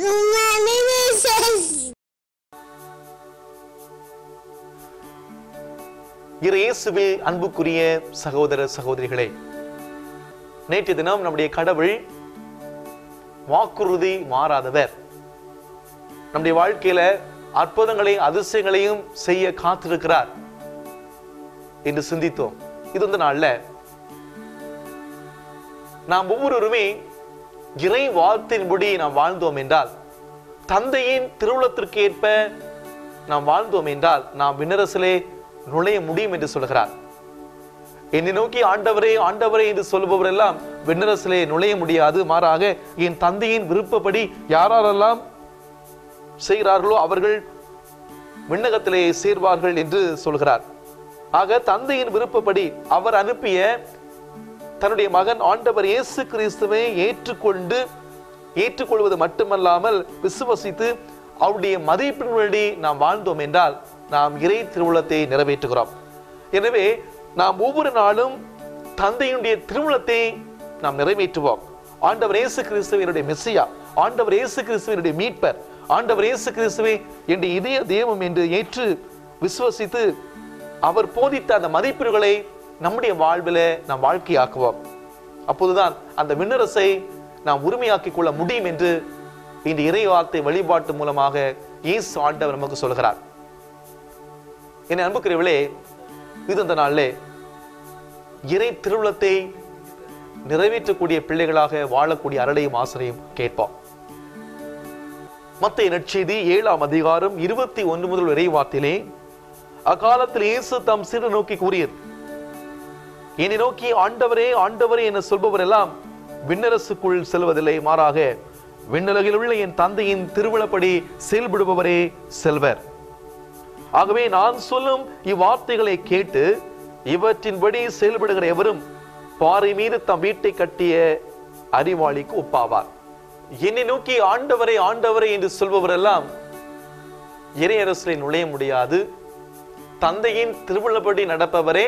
இயேசுவில் அன்புக்குரிய சகோதர சகோதரிகளே, நேற்று தினம் நம்முடைய கடவுள் வாக்குறுதி மாறாதவர். நம்முடைய வாழ்க்கையில அற்புதங்களையும் அதிசயங்களையும் செய்ய காத்திருக்கிறார் என்று சிந்தித்தோம். இது இந்த நாள்ல நாம் ஒவ்வொருவருமே இறை வார்த்தையின்படி நாம் வாழ்ந்தோம் என்றால், தந்தையின் திருவுளத்திற்கு ஏற்ப நாம் வாழ்ந்தோம் என்றால் நாம் விண்ணரசிலே நுழைய முடியும் என்று சொல்கிறார். என்னை நோக்கி ஆண்டவரே ஆண்டவரே என்று சொல்பவரெல்லாம் விண்ணரசிலே நுழைய முடியாது, மாறாக என் தந்தையின் விருப்பப்படி யாரெல்லாம் செய்கிறார்களோ அவர்கள் விண்ணகத்திலே சேர்வார்கள் என்று சொல்கிறார். ஆக தந்தையின் விருப்பப்படி அவர் அனுப்பிய தன்னுடைய மகன் ஆண்டவர் இயேசு கிறிஸ்துவை ஏற்றுக்கொள்வது மட்டுமல்லாமல் விசுவசித்து அவருடைய மதிப்பின்படி நாம் வாழ்ந்தோம் என்றால் நாம் இறை திருவுளத்தை நிறைவேற்றுகிறோம். எனவே நாம் ஒவ்வொரு நாளும் தந்தையினுடைய திருவுளத்தை நாம் நிறைவேற்றுவோம். ஆண்டவர் இயேசு கிறிஸ்துவினுடைய மெசியா, ஆண்டவர் இயேசு கிறிஸ்துவினுடைய மீட்பர், ஆண்டவர் இயேசு கிறிஸ்துவை என்னுடைய இதய தெய்வம் என்று ஏற்று விசுவசித்து அவர் போதித்த அந்த மதிப்பீடுகளை நம்முடைய வாழ்வில் நாம் வாழ்க்கையாக்குவோம். அப்போதுதான் அந்த விண்ணரசை நாம் உரிமையாக்கிக் கொள்ள முடியும் என்று இந்த இறை வார்த்தை வழிபாட்டு மூலமாக இயேசு ஆண்டவர் நமக்கு சொல்கிறார். என் அன்புக்குரியவர்களே, இது இந்த நாளிலே இறை திருவுளத்தை நிறைவேற்றக்கூடிய பிள்ளைகளாக வாழக்கூடிய அருளையும் ஆசிரியம் கேட்போம். மத்தேயு நற்செய்தி 7ஆம் அதிகாரம் 21 முதல் இறை வார்த்தையிலே, அக்காலத்தில் இயேசு தம் சீடரை நோக்கி கூறியது, என்னை நோக்கி ஆண்டவரே ஆண்டவரே என சொல்பவர் எல்லாம் விண்ணரசுக்குள் செல்வதில்லை, மாறாக விண்ணுலகில் உள்ள என் தந்தையின் திருவிழப்படி செயல்படுபவரே செல்வர். ஆகவே நான் சொல்லும் இவ்வார்த்தைகளை கேட்டு இவற்றின்படி செயல்படுகிற எவரும் பாறை மீது தம் வீட்டை கட்டிய அறிவாளிக்கு ஒப்பாவார். என்னை நோக்கி ஆண்டவரே ஆண்டவரே என்று சொல்பவரெல்லாம் இறையரசிலே நுழைய முடியாது. தந்தையின் திருவிழப்படி நடப்பவரே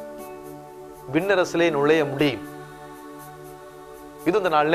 விண்ணரசிலே நுழைய முடியும். இது இந்த நாள்ல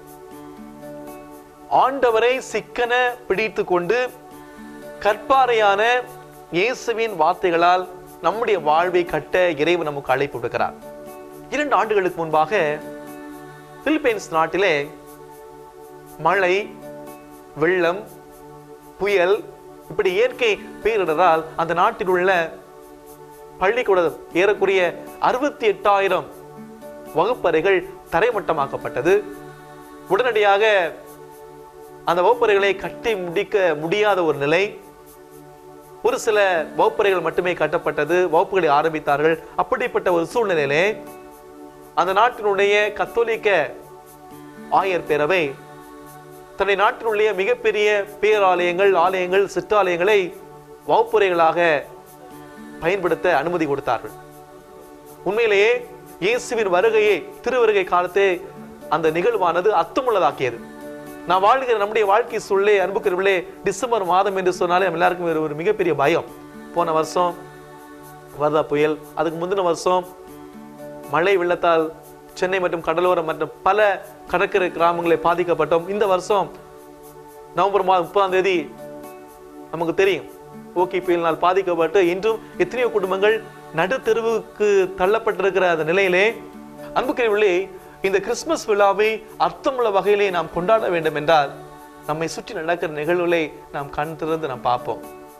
ஆண்டவரை சிக்கன பிடித்து கொண்டு கற்பாறையான இயேசுவின் வார்த்தைகளால் நம்முடைய வாழ்வை கட்ட இறைவன் நமக்கு அழைப்பு விடுக்கிறார். 2 ஆண்டுகளுக்கு முன்பாக பிலிப்பைன்ஸ் நாட்டிலே மழை, வெள்ளம், புயல் இப்படி இயற்கை பேரிடரால் அந்த நாட்டில் உள்ள பள்ளிக்கூடம் ஏறக்குறைய 68,000 வகுப்பறைகள் தரைமட்டமாக்கப்பட்டது. உடனடியாக அந்த வகுப்பறைகளை கட்டி முடிக்க முடியாத ஒரு நிலை. ஒரு சில வகுப்பறைகள் மட்டுமே கட்டப்பட்டது, வகுப்புகளை ஆரம்பித்தார்கள். அப்படிப்பட்ட ஒரு சூழ்நிலையிலே அந்த நாட்டினுடைய கத்தோலிக்க ஆயர் பேரவை தன்னுடைய நாட்டினுடைய மிகப்பெரிய பேராலயங்கள், ஆலயங்கள், சிற்றாலயங்களை வகுப்புறைகளாக பயன்படுத்த அனுமதி கொடுத்தார்கள். உண்மையிலேயே இயேசுவின் வருகையை, திருவருகை காலத்தே அந்த நிகழ்வானது அர்த்தமுள்ளதாக்கியது. நான் வாழ்கிற நம்முடைய வாழ்க்கை சூழலே அன்புக்குரியவர்களே, டிசம்பர் மாதம் என்று சொன்னாலே நம்ம எல்லாருக்கும் ஒரு மிகப்பெரிய பயம். போன வருஷம் வர்தா புயல், அதுக்கு முந்தின வருஷம் மழை வெள்ளத்தால் சென்னை மற்றும் கடலோரம் மற்றும் பல கடற்கரை கிராமங்களை பாதிக்கப்பட்டோம். இந்த வருஷம் நவம்பர் மாதம் 30ஆம் தேதி நமக்கு தெரியும் ஓகே புயலினால் பாதிக்கப்பட்டு இன்றும் எத்தனையோ குடும்பங்கள் நடுத்தெருவுக்கு தள்ளப்பட்டிருக்கிற அந்த நிலையிலே அன்புக்குரியவர்களே, இந்த கிறிஸ்துமஸ் விழாவை அர்த்தமுள்ள வகையிலே நாம் கொண்டாட வேண்டும் என்றால் நம்மை சுற்றி நடக்கிற நிகழ்வுகளை நாம் கண் திறந்து நாம் பார்ப்போம்.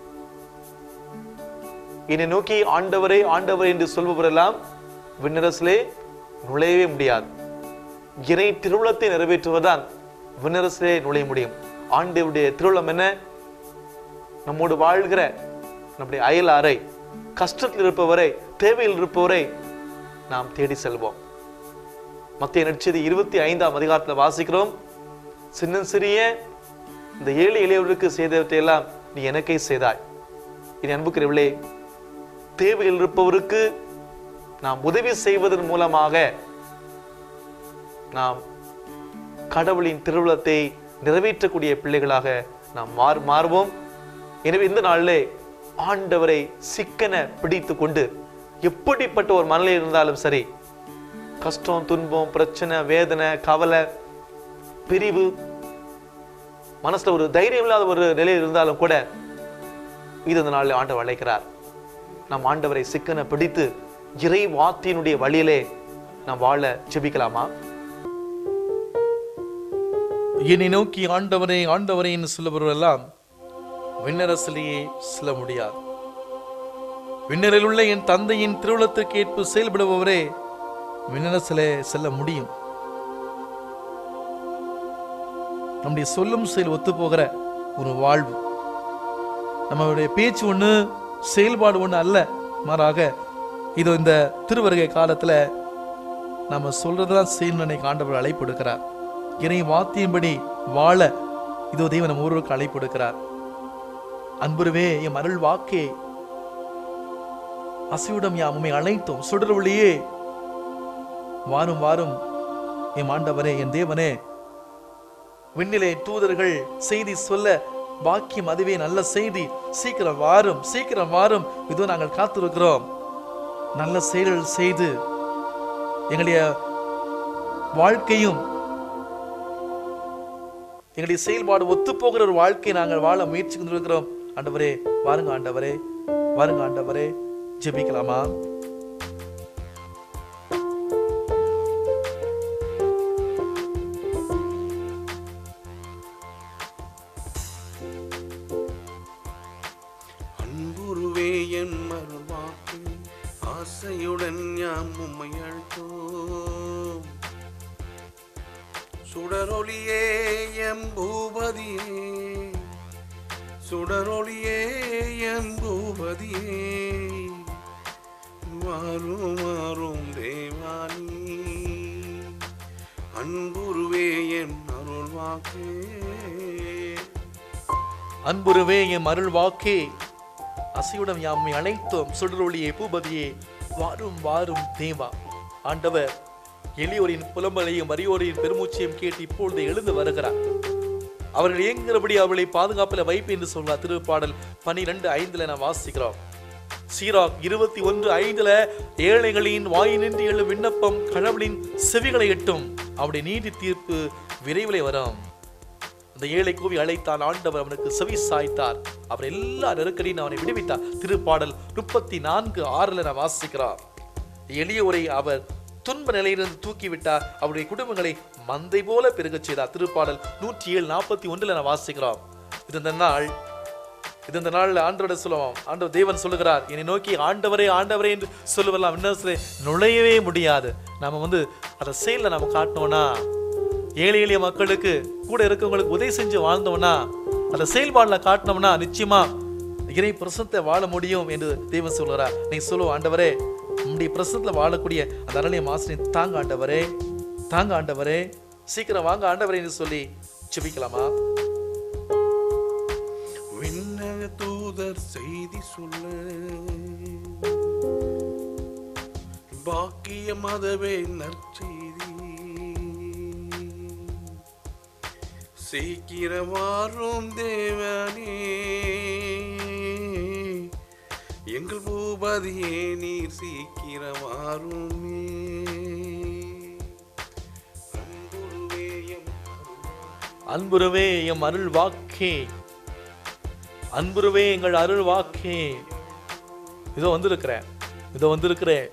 என்னை நோக்கி ஆண்டவரே ஆண்டவரே என்று சொல்பவரெல்லாம் விண்ணரசிலே நுழையவே முடியாது. இறை திருவுளத்தை நிறைவேற்றுவதுதான் விண்ணரசிலே நுழைய முடியும். ஆண்டவருடைய திருவுளம் என்ன? நம்மோடு வாழ்கிற நம்முடைய அயலாரை, கஷ்டத்தில் இருப்பவரை, தேவையில் இருப்பவரை நாம் தேடி செல்வோம். மத்தேயு நற்செய்தி 25ஆம் அதிகாரத்தில் வாசிக்கிறோம், சின்ன சிறிய இந்த ஏழை எளியவர்களுக்கு செய்தவற்றை எல்லாம் நீ எனக்கே செய்தாய். இது அன்புக்குரியவர்களே, தேவையில் இருப்பவருக்கு நாம் உதவி செய்வதன் மூலமாக நாம் கடவுளின் திருவுளத்தை நிறைவேற்றக்கூடிய பிள்ளைகளாக நாம் மாறுவோம். எனவே இந்த நாளிலே ஆண்டவரை சிக்கன பிடித்து கொண்டு எப்படிப்பட்ட ஒரு மனநிலை இருந்தாலும் சரி, கஷ்டம், துன்பம், பிரச்சனை, வேதனை, கவலை, பிரிவு மனசுல ஒரு தைரியம் இல்லாத ஒரு நிலையில் இருந்தாலும் கூட இது இந்த நாளில் ஆண்டவர் அழைக்கிறார். நாம் ஆண்டவரை சிக்கன பிடித்து இறை வார்த்தையினுடைய வழியிலே நாம் வாழ ஜெபிக்கலாமா? என்னை நோக்கி ஆண்டவரே ஆண்டவரே என்று சொல்லுபவரெல்லாம் விண்ணரசிலேயே செல்ல முடியாது. விண்ணரில் உள்ள என் தந்தையின் திருவுளத்திற்கு ஏற்பு செயல்படுபவரே விண்ணரசிலே செல்ல முடியும். நம்முடைய சொல்லும் செயல் ஒத்து போகிற ஒரு வாழ்வு, நம்மளுடைய பேச்சு ஒண்ணு செயல்பாடு ஒண்ணு அல்ல, மாறாக இது இந்த திருவருகை காலத்துல நம்ம சொல்றதுதான் செய்யணும் ஆண்டவர் அழைப்பு எடுக்கிறார். இறை வார்த்தையின்படி வாழ இதோ தெய்வம் நம்ம ஒருவருக்கு அழைப்பு எடுக்கிறார். அன்புருவே எம் அருள் வாக்கே அசையுடம் யாம் உம்மை அழைத்தோம் சுடர் ஒளியே வாரும் வாரும் எம் ஆண்டவரே என் தேவனே. விண்ணிலே தூதர்கள் செய்தி சொல்ல வாக்கியம் அதுவே நல்ல செய்தி. சீக்கிரம் வாரும் சீக்கிரம் வாரும், இதோ நாங்கள் காத்திருக்கிறோம். நல்ல செயல்கள் செய்து எங்களுடைய வாழ்க்கையும் எங்களுடைய செயல்பாடு ஒத்து போகிற ஒரு வாழ்க்கையை நாங்கள் வாழ முயற்சி கொண்டிருக்கிறோம். ஆண்டவரே வாருங்க, ஆண்டவரே வாருங்க, ஆண்டவரே. ஜெபிக்கலாமா? அன்புருவே என் மறுவாக்கு ஆசையுடன் யாம் உம்மை அழைத்தோம். சுடரொளியே எம் பூபதியே, சுடரொளியே எம் பூபதியே, வாரும் வாரும் தேவானி. அன்புருவே என் அருள் வாக்கே, அன்புருவே எம் அருள் வாக்கே அசையுடன் யாமை அனைத்தும் சுடரொளியே பூபதியே வாரும் வாரும் தேவா. ஆண்டவர் எளியோரின் புலம்பலையும் வறியோரின் பெருமூச்சையும் கேட்டு இப்பொழுது எழுந்து வருகிறார். அவர்கள் இயங்குகிறபடி அவளை பாதுகாப்பில் வைப்பு என்று சொல்றார். திருப்பாடல் 12:5 நாம் வாசிக்கிறோம். சீராக் 21:5 ஏழைகளின் வாயினின்று எழு விண்ணப்பம் கடவுளின் செவிகளை எட்டும், அவருடைய நீதி தீர்ப்பு விரைவிலே வரும். அந்த ஏழை கூவி அழைத்தான், ஆண்டவர் அவனுக்கு செவி சாய்த்தார், அவர் எல்லா நெருக்கடியும் அவனை விடுவித்தார். திருப்பாடல் 34:6 நாம் வாசிக்கிறார். எளியோரை அவர் துன்ப நிலையிலிருந்து தூக்கிவிட்டார், அவருடைய குடும்பங்களை மந்தை போல பெருகச் செய்தார். திருப்பாடல் 107:41 நாம் வாசிக்கிறோம். இது இந்த நாள் ஆண்டவரோட சொல்லுவோம். ஆண்டவர் தேவன் சொல்லுகிறார், என்னை நோக்கி ஆண்டவரே ஆண்டவரே என்று சொல்லுவெல்லாம் விண்ணரசிலே நுழையவே முடியாது. நம்ம அதை செயல நம்ம காட்டணும்னா, ஏழை எளிய மக்களுக்கு கூட இருக்கவங்களுக்கு உதவி செஞ்சு வாழ்ந்தோம்னா, அதை செயல்பாடுல காட்டினோம்னா நிச்சயமா இறை பிரசனத்தை வாழ முடியும் என்று தேவன் சொல்கிறார். நீ சொல்லுவோம், ஆண்டவரே உம்முடைய பிரசனத்துல வாழக்கூடிய அந்த அருளிய மாசனை தாங்க ஆண்டவரே, தாங்க ஆண்டவரே, சீக்கிரம் வாங்க ஆண்டவரே என்று சொல்லி ஜெபிக்கலாமா? விண்ணக தூதர் செய்தி சொல்ல பாக்கியம் அதுவே நற்செய்தி. சீக்கிரம் வாரும் தேவனே, எங்கள் பூபதியே நீர் சீக்கிரம் வாருமே. அன்புருவே எம் அருள் வாக்கே, அன்புருவே எங்கள் அருள் வாக்கே. இதோ வந்திருக்கிறேன்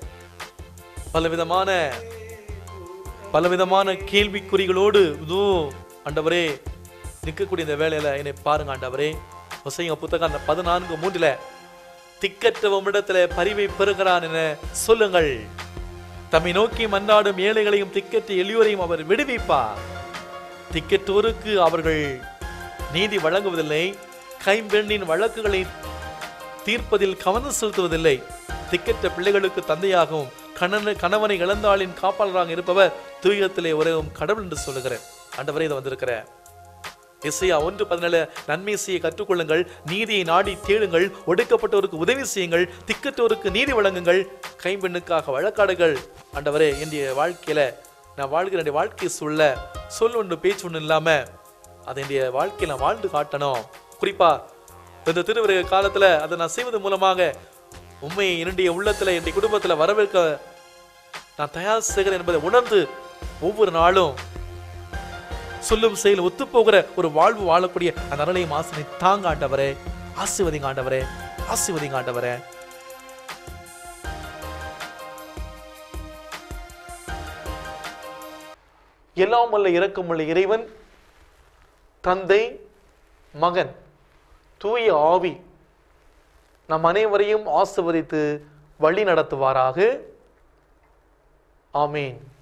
பலவிதமான கேள்விக்குறிகளோடு இதோ ஆண்டவரே நிற்கக்கூடிய இந்த வேலையில என்னை பாருங்க ஆண்டவரே. ஒசையா புத்தகம் 14:3 திக்கற்றவமிடத்துல பரிவை பெறுகிறான் என சொல்லுங்கள். தம்மை நோக்கி மன்றாடும் ஏழைகளையும் திக்கற்ற எளியோரையும் அவர் விடுவிப்பார். திக்கற்றோருக்கு அவர்கள் நீதி வழங்குவதில்லை, கைம்பெண்ணின் வழக்குகளை தீர்ப்பதில் கவனம் செலுத்துவதில்லை. திக்கற்ற பிள்ளைகளுக்கு தந்தையாகவும் கணவனை இழந்தாளின் காப்பாளராக இருப்பவர் தூயத்திலே உரையும் கடவுள் என்று சொல்லுகிறேன். ஆண்டவரே இதை வந்திருக்கிற எஸ்ஐயா 1:17 நன்மை செய்ய கற்றுக்கொள்ளுங்கள், நீதியை நாடி தேடுங்கள், ஒடுக்கப்பட்டோருக்கு உதவி செய்யுங்கள், திக்கற்றோருக்கு நீதி வழங்குங்கள், கைம்பெண்ணுக்காக வழக்காடுகள். ஆண்டவரே என்னுடைய வாழ்க்கையில நான் வாழ்கிற வாழ்க்கை சொல் ஒன்று பேச்சு ஒன்று இல்லாம அதை என்னுடைய வாழ்க்கையில நான் வாழ்ந்து காட்டணும். குறிப்பா இந்த திருவிருகை காலத்துல அதை நான் செய்வது மூலமாக உண்மை என்னுடைய உள்ளத்துல என்னுடைய குடும்பத்துல வரவேற்க நான் தயார் செய்கிறேன் என்பதை உணர்ந்து ஒவ்வொரு நாளும் சொல்லும் செயல் ஒத்துப்போகிற ஒரு வாழ்வு வாழக்கூடிய அந்த அருளையும் ஆசனை தாங்க ஆண்டவரே. ஆசீர்வதிங்க ஆண்டவரே, ஆசீர்வதிங்க ஆண்டவரே. எல்லாம் வல்ல இரக்கமுள்ள இறைவன் தந்தை, மகன், தூய ஆவி நம் அனைவரையும் ஆசீர்வதித்து வழி நடத்துவாராக. ஆமேன்.